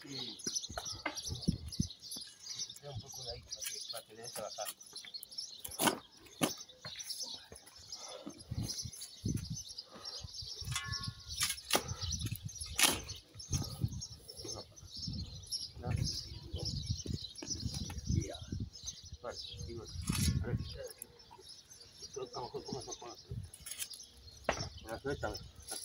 un poco de ahí para que le des a la carne. Vale, y bueno, a ver, a lo mejor con las nueces,